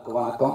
எல்லாருக்கும் வணக்கம்.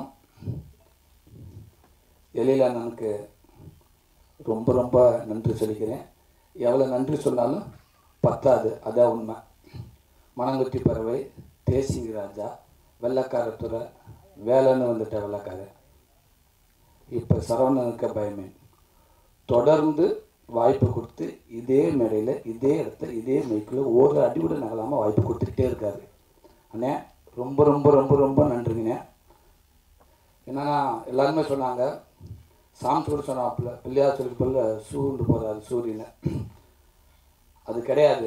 எழில் அண்ணனுக்கு ரொம்ப ரொம்ப நன்றி சொல்லிக்கிறேன். எவ்வளோ நன்றி சொன்னாலும் பத்தாது, அதான் உண்மை. மனங்குத்தி பறவை, தேசிங்க ராஜா, வெள்ளக்காரத்துறை, வேலைன்னு வந்துட்ட வெள்ளக்காரன், இப்போ சரவணனுக்கு பயமே. தொடர்ந்து வாய்ப்பு கொடுத்து இதே மேடையில், இதே இடத்துல, இதே மைக்கில் ஒரு அடிவிட நகலாமல் வாய்ப்பு கொடுத்துக்கிட்டே இருக்காரு. அண்ணே ரொம்ப ரொம்ப ரொம்ப ரொம்ப நன்றிங்கண்ணே. என்னன்னா எல்லாருமே சொன்னாங்க, சாமி கூட சொன்னாப்புல, பிள்ளையார் சொல்லி போல சூண்டு போகிறாரு சூரியனை. அது கிடையாது.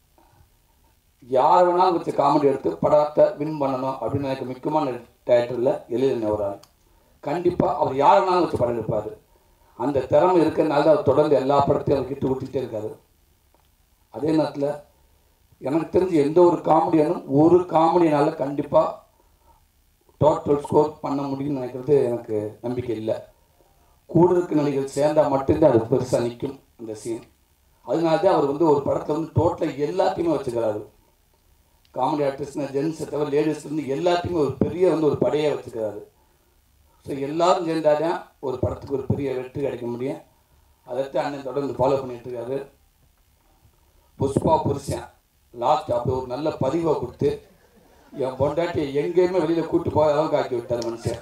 யார் வேணாலும் வச்சு காமெடி எடுத்து படத்தை வின் பண்ணணும் அப்படின்னு எனக்கு முக்கியமான டேரக்டரில் எழில் ஒரு ஆள். கண்டிப்பாக அவர் யார் வேணாலும் வச்சு படம் எடுப்பார். அந்த திறமை இருக்கிறதுனால அவர் தொடர்ந்து எல்லா படத்தையும் அவர் கிட்ட விட்டுக்கிட்டே இருக்காரு. அதே நேரத்தில் எனக்கு தெரிஞ்சு எந்த ஒரு காமெடியானும் ஒரு காமெடினால கண்டிப்பாக டோட்டல் ஸ்கோர் பண்ண முடியும்னு நினைக்கிறது எனக்கு நம்பிக்கை இல்லை. கூட இருக்க நடிகர்கள் சேர்ந்தால் மட்டும்தான் அது பெருசாக நிற்கும் அந்த சீன். அதனால தான் அவர் ஒரு படத்தில் டோட்டலாக எல்லாத்தையுமே வச்சுக்கிறாரு. காமெடி ஆர்டிஸ்ட்னா ஜென்ஸை தவிர லேடிஸ்லேருந்து எல்லாத்தையுமே ஒரு பெரிய ஒரு படையை வச்சுக்கிறாரு. ஸோ எல்லோரும் சேர்ந்தாதான் ஒரு படத்துக்கு ஒரு பெரிய வெற்றி கிடைக்க முடியும். அதைத்தான் அண்ணன் தொடர்ந்து ஃபாலோ பண்ணிகிட்டு இருக்காரு. புஷ்பா புருஷன் லாஸ்ட் அப்படி ஒரு நல்ல பதிவை கொடுத்து என் பொண்டாட்டியை எங்கேயுமே வெளியில் கூப்பிட்டு போகிற அளவுக்கு ஆக்கி விட்டார் மனுஷன்.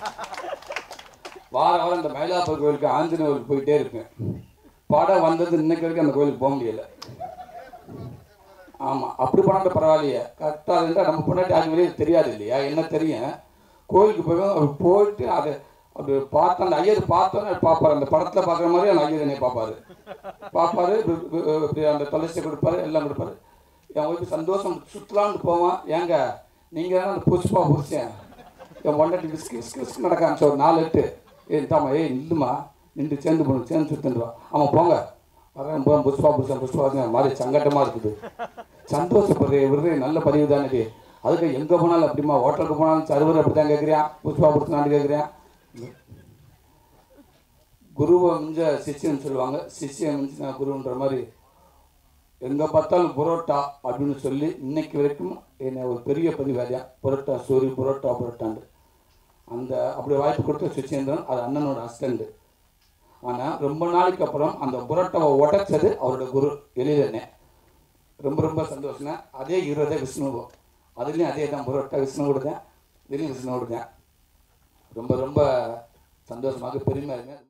வாரம் இந்த மயிலாப்பூர் கோயிலுக்கு ஆஞ்சநேயர் கோயிலுக்கு போயிட்டே இருப்பேன். படம் வந்தது இன்னைக்கு வரைக்கும் அந்த கோயிலுக்கு போக முடியலை. ஆமாம், அப்படி பண்ணாட்ட பரவாயில்லையே. கரெக்டாக இருந்தால் நம்ம பொண்டாட்டி அது வெளியே தெரியாது இல்லையா, என்ன தெரியும். கோயிலுக்கு போயிட்டு அதை அப்படி பார்த்தா அந்த ஐயர் பார்த்தோன்னே பார்ப்பார். அந்த படத்தில் பார்க்குற மாதிரி அந்த ஐயர் என்னை பார்ப்பார். இப்படி அந்த துளசி கொடுப்பாரு, எல்லாம் கொடுப்பாரு. என் ஒய்ஃபு சந்தோஷம் சுற்றலான்னு போவான். ஏங்க நீங்கள் தான் அந்த புஷ்பா புருஷன். என் பொண்டாட்டி விஸ்கு நடக்க ஆரம்பிச்ச ஒரு 4 8 தாம்மா இல்லைம்மா நின்று சேர்ந்து சுற்றுருவான். ஆமாம் போங்க வரேன் போகிறேன் புஷ்பா புருஷன் மாதிரி சங்கட்டமாக இருக்குது. சந்தோஷப்படுறே விடுறே நல்ல பதிவு தானே. அதுக்கு எங்கே போனாலும் அப்படிமா, ஹோட்டலுக்கு போனாலும் சர்வர் அப்படி தான் கேட்குறேன், புஷ்பா புருஷனான்னு கேட்குறேன். குருவை மிஞ்ச சிஷ்யன்னு சொல்லுவாங்க, சிஷ்யம் மிஞ்சு நான் குருன்ற மாதிரி எங்கே பார்த்தாலும் புரோட்டா அப்படின்னு சொல்லி இன்னைக்கு வரைக்கும் என்னை ஒரு பெரிய பதிவாதியா புரோட்டா சோரி புரோட்டாண்டு அந்த அப்படி வாய்ப்பு கொடுத்த சுச்சேந்திரன், அது அண்ணனோட அசிஸ்டண்ட். ஆனால் ரொம்ப நாளைக்கு அப்புறம் அந்த புரோட்டாவை உடைச்சது அவரோட குரு எழிலண்ணே. ரொம்ப ரொம்ப சந்தோஷங்க. அதே ஹீரோ தான் விஷ்ணுவும், அதுலேயும் அதே தான் புரோட்டா விஷ்ணு கொடுத்தேன், இதுலேயும் விஷ்ணு கொடுத்தேன். ரொம்ப ரொம்ப சந்தோஷமாக பெருமையாக இருங்க.